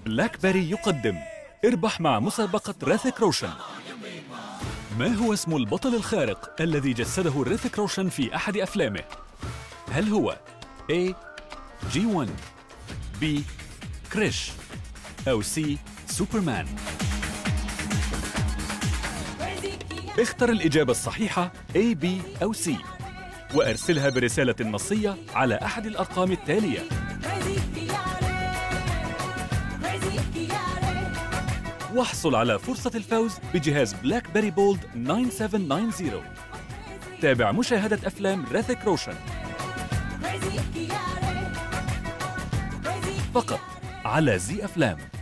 بلاك بيري يقدم اربح مع مسابقة ريثيك روشن. ما هو اسم البطل الخارق الذي جسده ريثيك روشن في أحد أفلامه؟ هل هو A. G1 B. كريش أو C. سوبرمان؟ اختر الإجابة الصحيحة A B أو C وأرسلها برسالة نصية على أحد الأرقام التالية: واحصل على فرصة الفوز بجهاز بلاك بيري بولد 9790. تابع مشاهدة أفلام ريثيك روشن فقط على زي أفلام.